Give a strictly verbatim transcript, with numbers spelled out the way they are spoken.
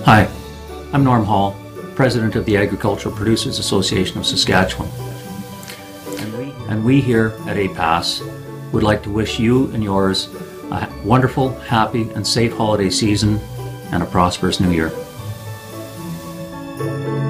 Hi, I'm Norm Hall, President of the Agricultural Producers Association of Saskatchewan. And we, and we here at A P A S would like to wish you and yours a wonderful, happy, and safe holiday season and a prosperous new year.